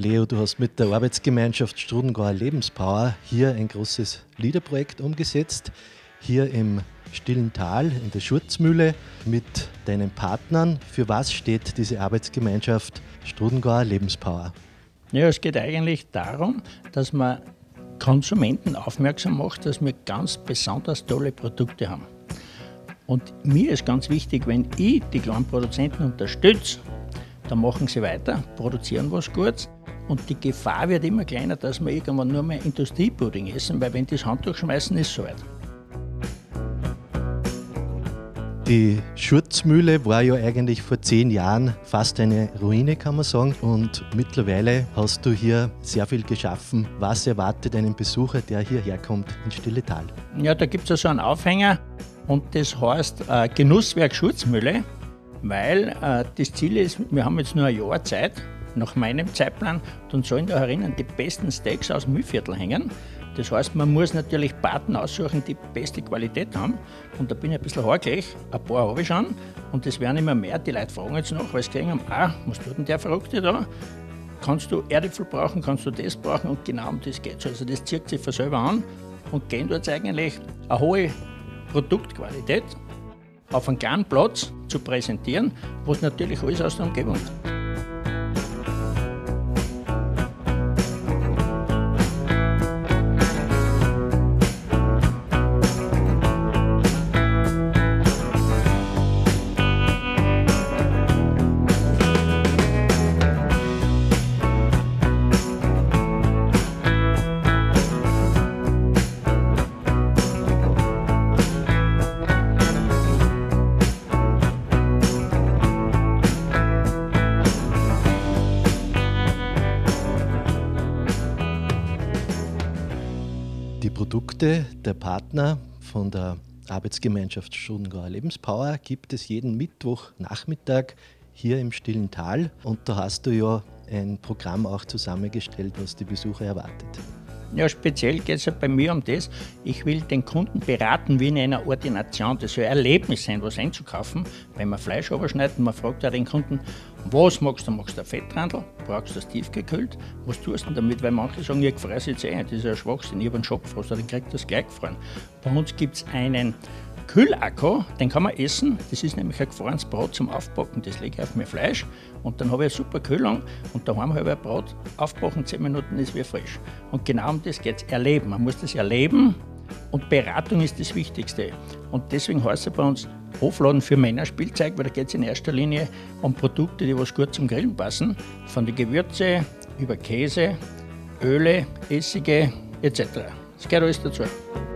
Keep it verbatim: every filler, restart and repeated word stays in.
Leo, du hast mit der Arbeitsgemeinschaft Strudengauer Lebenspower hier ein großes Liederprojekt umgesetzt. Hier im Stillen Tal, in der Schurzmühle, mit deinen Partnern. Für was steht diese Arbeitsgemeinschaft Strudengauer Lebenspower? Ja, es geht eigentlich darum, dass man Konsumenten aufmerksam macht, dass wir ganz besonders tolle Produkte haben. Und mir ist ganz wichtig, wenn ich die kleinen Produzenten unterstütze, dann machen sie weiter, produzieren was Gutes. Und die Gefahr wird immer kleiner, dass wir irgendwann nur mehr Industriepudding essen, weil wenn die das Handtuch schmeißen, ist es soweit. Die Schurzmühle war ja eigentlich vor zehn Jahren fast eine Ruine, kann man sagen. Und mittlerweile hast du hier sehr viel geschaffen. Was erwartet einen Besucher, der hierher kommt ins Stille Tal? Ja, da gibt es ja so einen Aufhänger und das heißt äh, Genusswerk Schurzmühle, weil äh, das Ziel ist, wir haben jetzt nur ein Jahr Zeit, nach meinem Zeitplan, dann sollen da herinnen die besten Steaks aus dem Mühlviertel hängen. Das heißt, man muss natürlich Paten aussuchen, die beste Qualität haben. Und da bin ich ein bisschen hakelig. Ein paar habe ich schon. Und das werden immer mehr. Die Leute fragen jetzt noch, weil sie kriegen, ah, was tut denn der Verrückte da? Kannst du Erdäpfel brauchen, kannst du das brauchen? Und genau um das geht es. Also das zieht sich von selber an und gehen dort eigentlich eine hohe Produktqualität auf einen kleinen Platz zu präsentieren, was natürlich alles aus der Umgebung ist. Die Produkte der Partner von der Arbeitsgemeinschaft Strudengauer Lebenspower gibt es jeden Mittwochnachmittag hier im Stillen Tal. Und da hast du ja ein Programm auch zusammengestellt, was die Besucher erwartet. Ja, speziell geht es ja bei mir um das, ich will den Kunden beraten wie in einer Ordination. Das soll ein Erlebnis sein, was einzukaufen. Wenn man Fleisch überschneidet, man fragt ja den Kunden, was magst du? Magst du ein Fettrandl? Brauchst du das tiefgekühlt? Was tust du denn damit? Weil manche sagen, ich fresse jetzt eh, das ist ja Schwachsinn, ich habe einen Schopfroster, den kriegt das gleich gefroren. Bei uns gibt es einen Kühlakku, den kann man essen. Das ist nämlich ein gefrorenes Brot zum Aufbacken. Das lege ich auf mein Fleisch und dann habe ich eine super Kühlung und daheim habe ich ein Brot aufbacken, zehn Minuten ist wieder frisch. Und genau um das geht es, erleben. Man muss das erleben und Beratung ist das Wichtigste. Und deswegen heißt es bei uns Hofladen für Männerspielzeug, weil da geht es in erster Linie um Produkte, die was gut zum Grillen passen. Von den Gewürze über Käse, Öle, Essige et cetera. Das gehört alles dazu.